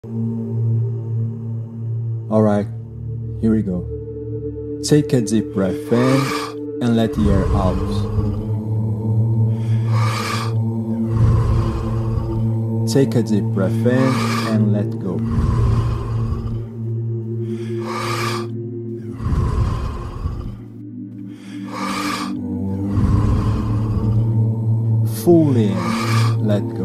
Alright, here we go. Take a deep breath in and let the air out. Take a deep breath in and let go. Fully in, let go.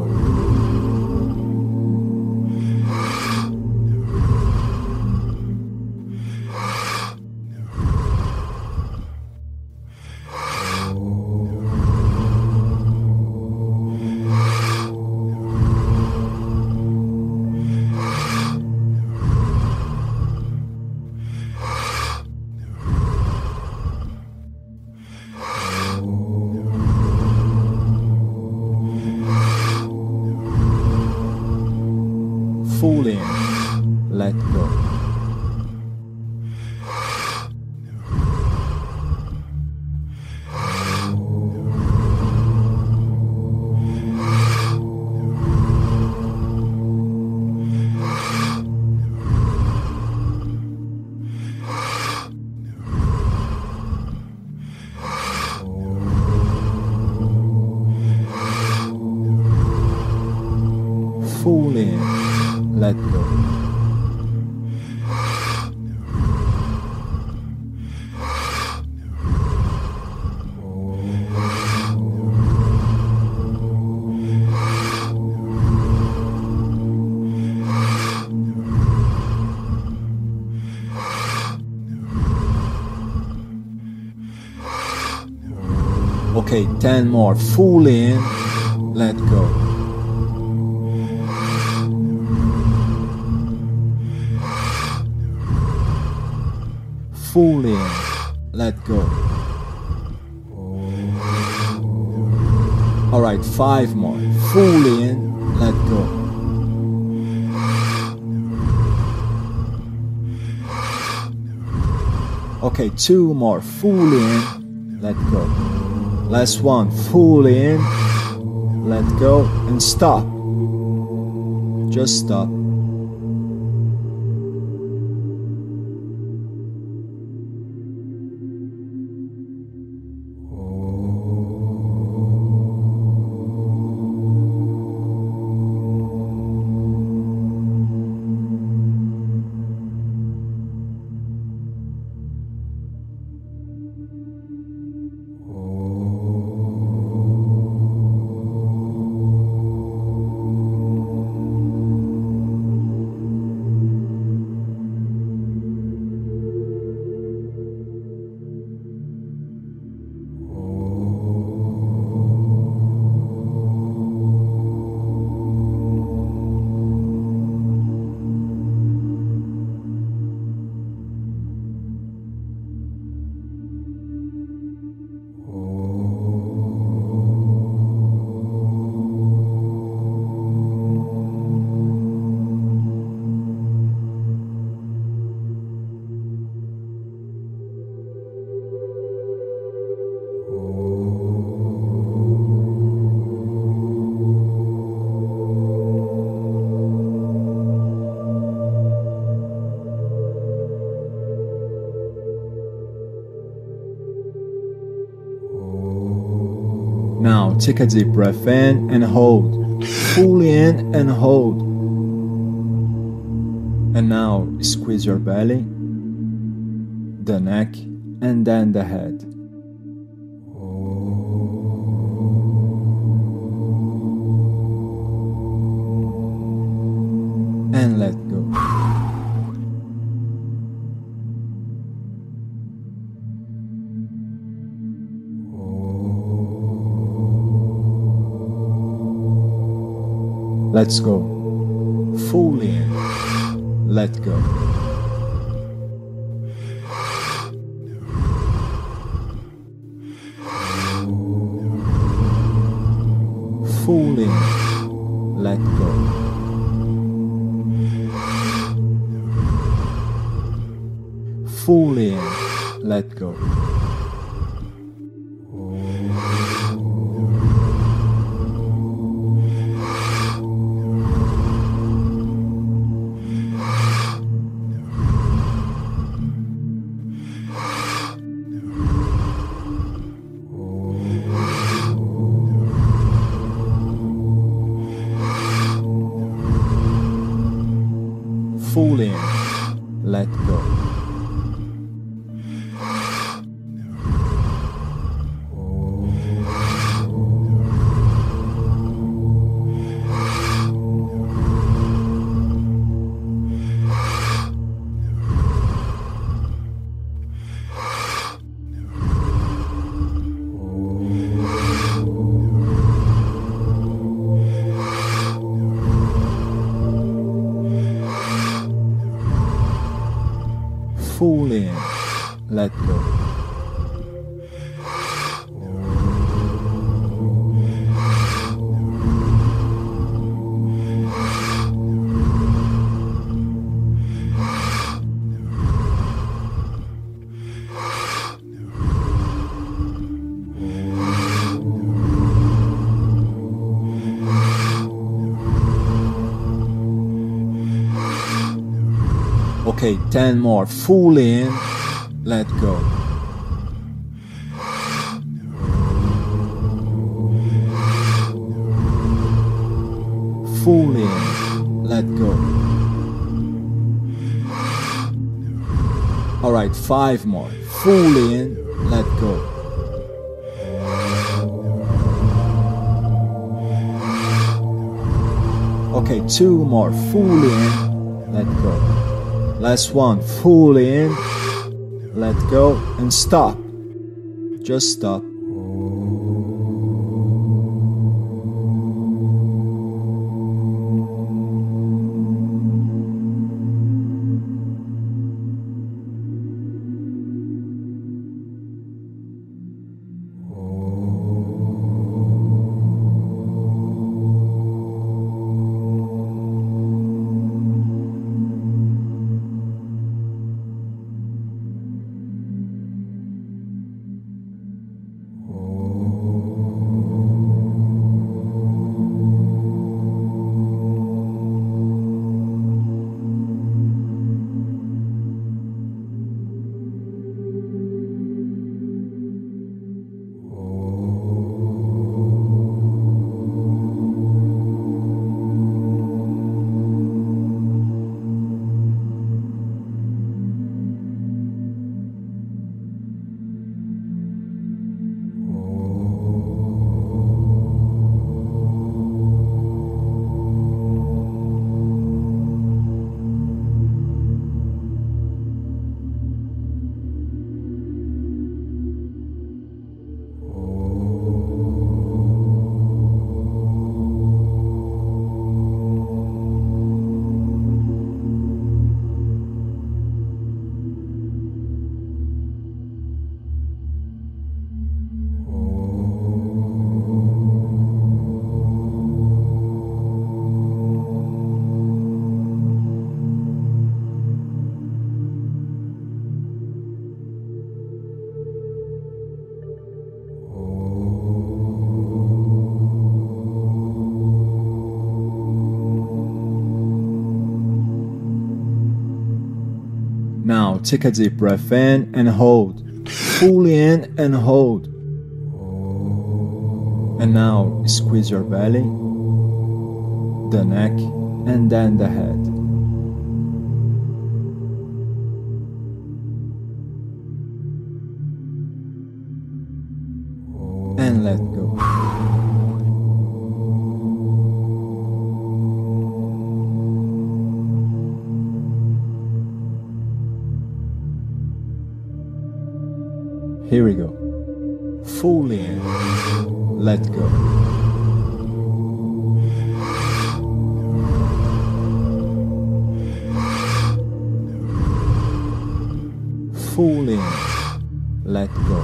Fully in, let go. Fully in, let go. Okay, 10 more. Fully in, let go. Fully in, let go. Alright, 5 more. Fully in, let go. Okay, 2 more. Fully in, let go. Last one. Fully in, let go, and stop. Just stop. Now take a deep breath in and hold. Fully in and hold. And now squeeze your belly, the neck, and then the head. And let go. Let's go. Fully in. Let go. Fully in. Let go. Fully in. Let go. full in, let go. Full in, let go. Okay, 10 more. Full in, let go. Full in, let go. Alright, 5 more. Full in, let go. Okay, 2 more. Full in, let go. Last one, full in, let go, and stop. Just stop. Now take a deep breath in and hold. Full in and hold. And now squeeze your belly, the neck, and then the head. And let go. Here we go. Full in, let go. Full in, let go.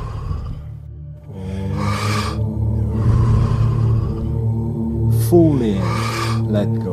Full in, let go.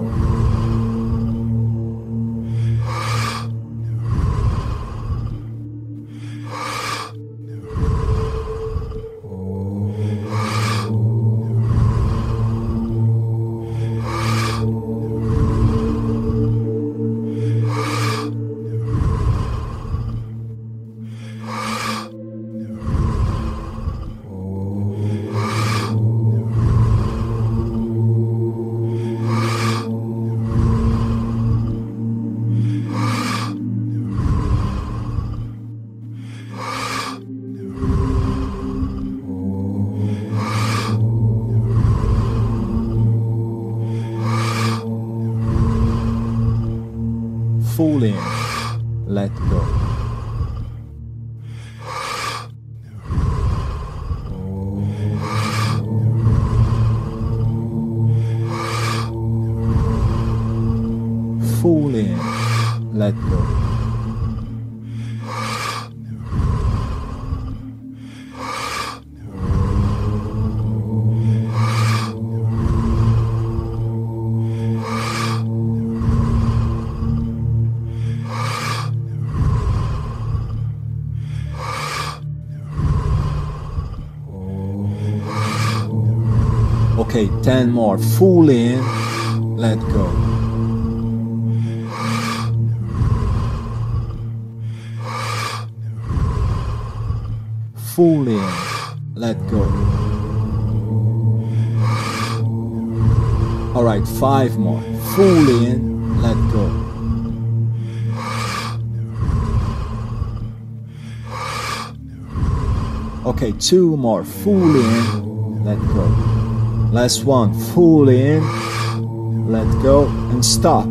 Full in. Let go. Full in. Let go. Okay, 10 more. Full in, let go. Full in, let go. Alright, 5 more. Full in, let go. Okay, 2 more. Full in, let go. Last one, full in, let go, and stop.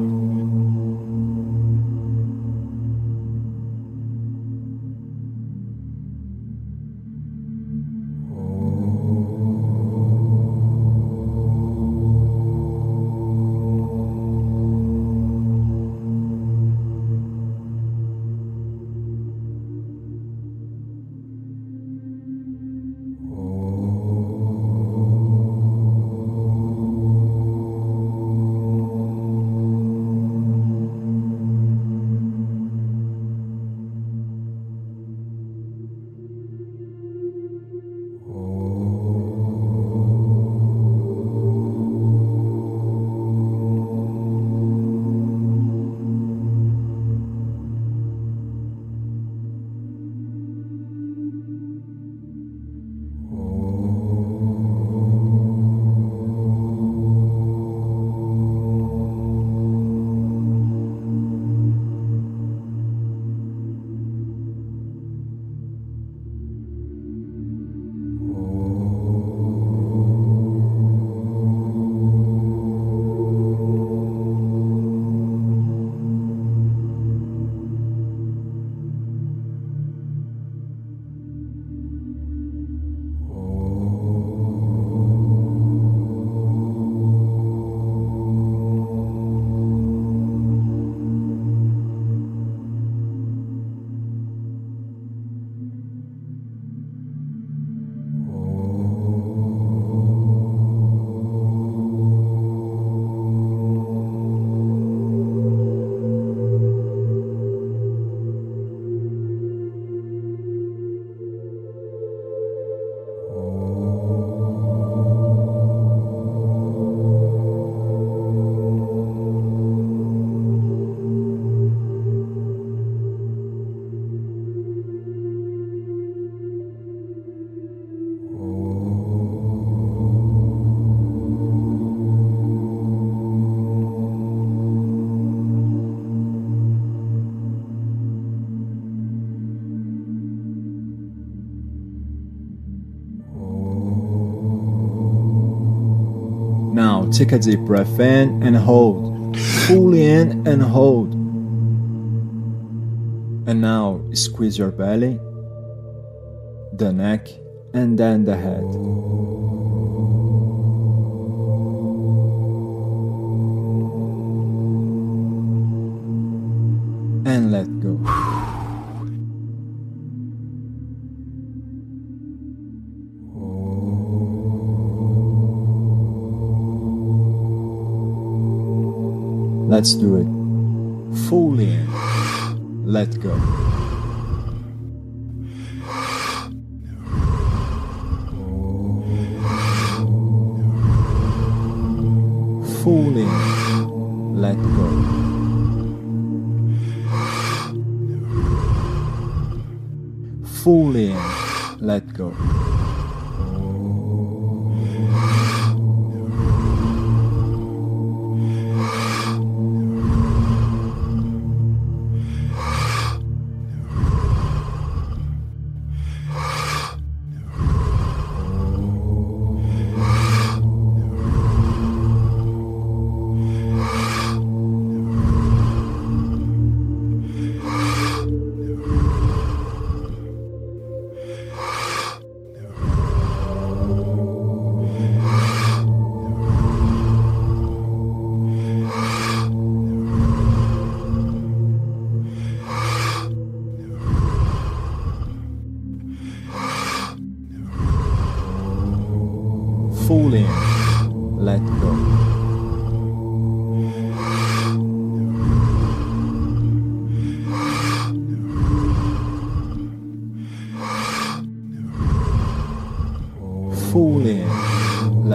Now take a deep breath in and hold. Fully in and hold. And now squeeze your belly, the neck, and then the head. And let go. Let's do it. Fully in. Let go. Fully in. Let go. Fully in. Let go.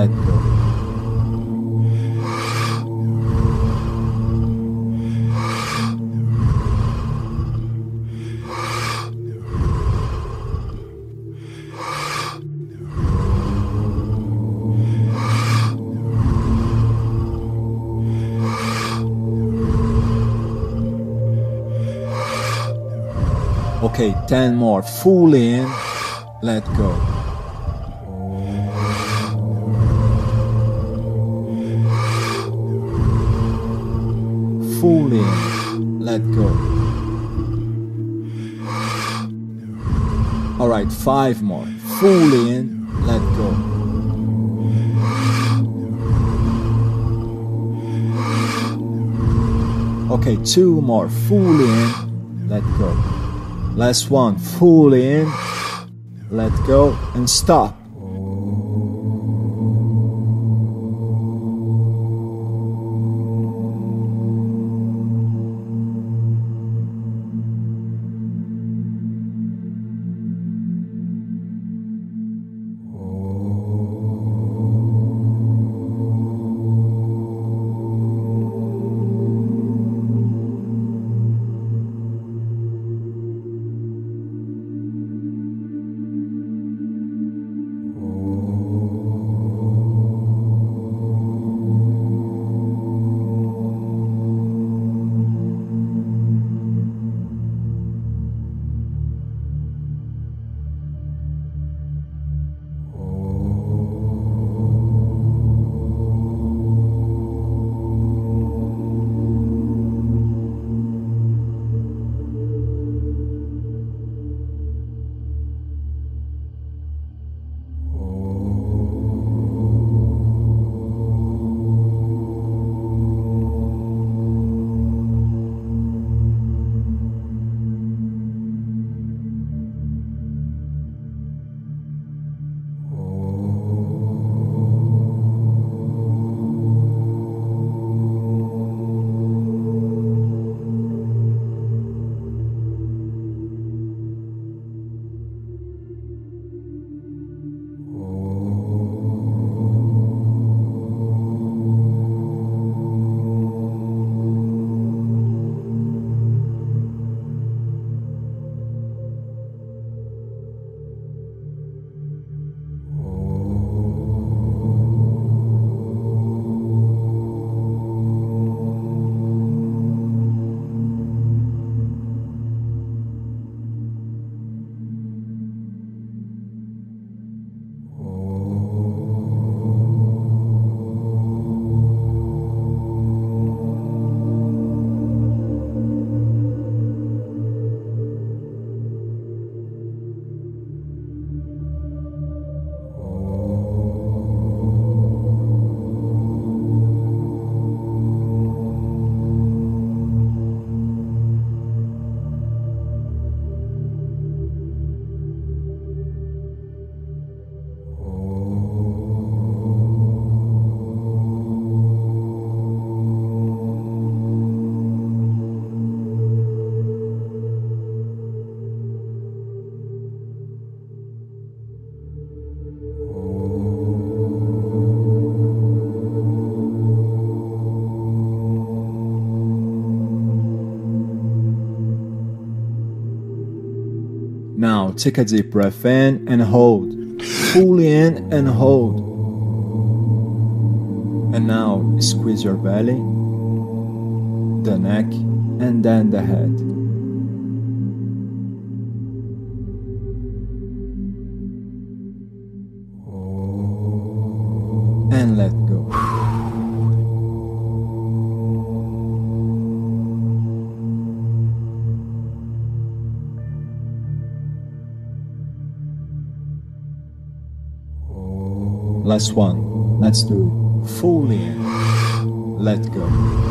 let go. Okay, 10 more. Full in, let go. Full in, let go. Alright, 5 more. Full in, let go. Okay, 2 more. Full in, let go. Last one, full in, let go, and stop. Now take a deep breath in and hold. Fully in and hold. And now squeeze your belly, the neck, and then the head. And let go. Last one. Let's do it. Fully in. Let go.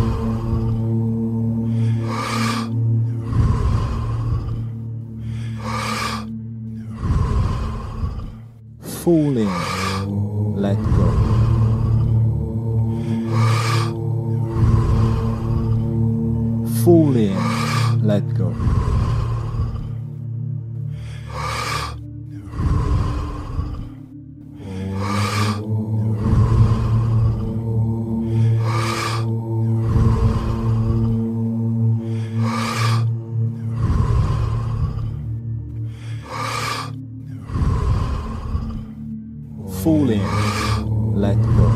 Fully in. Let go. Fully in. Let go. full in, let go.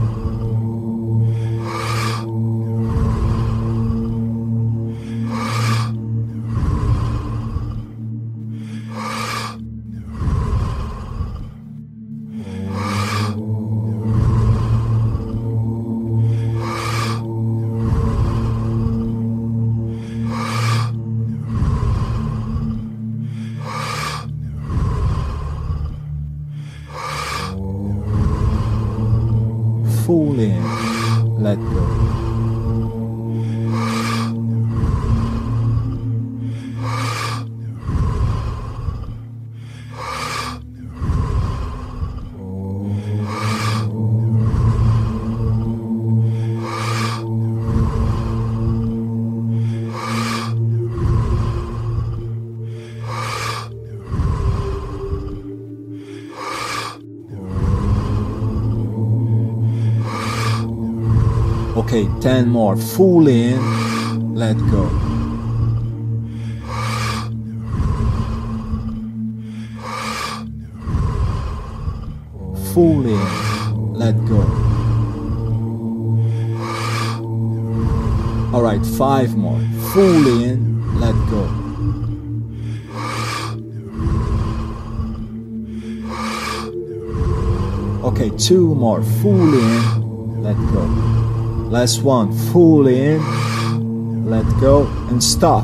Full in, let go. Okay, 10 more. Full in, let go. Full in, let go. Alright, 5 more. Full in, let go. Okay, 2 more. Full in, let go. Last one, full in, let go, and stop.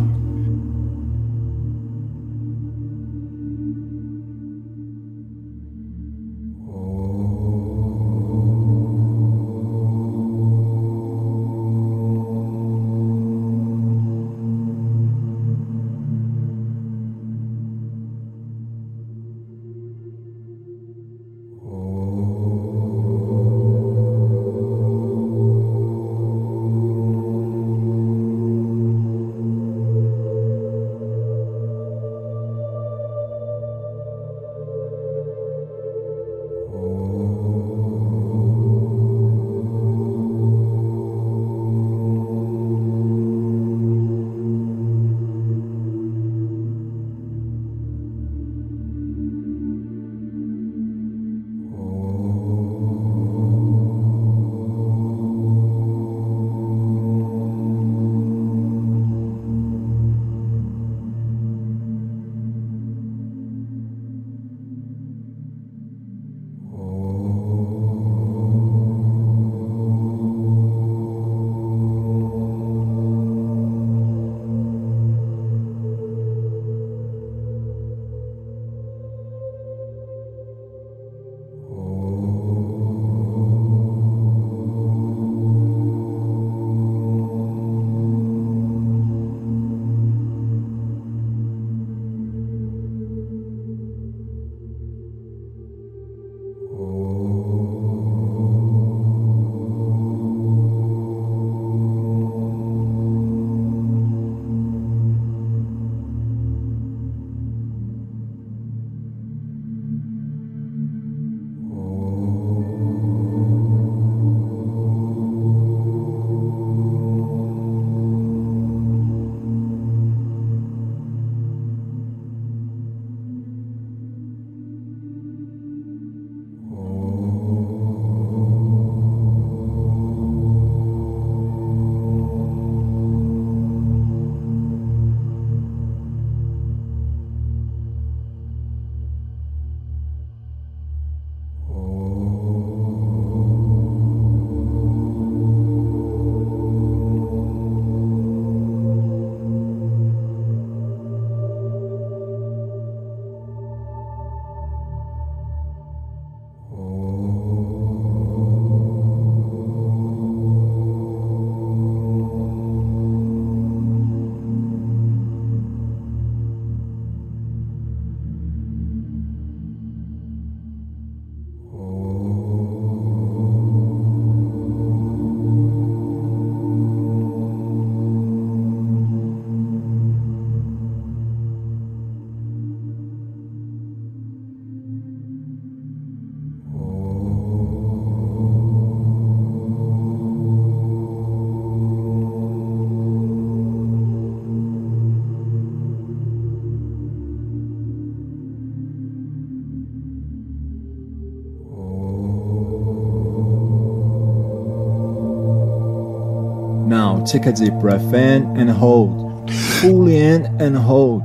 take a deep breath in and hold. Fully in and hold.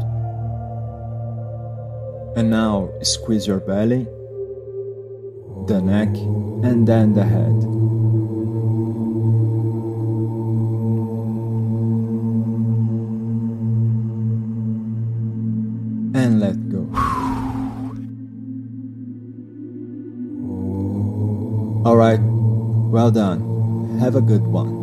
And now squeeze your belly, the neck, and then the head. And let go. Alright, well done. Have a good one.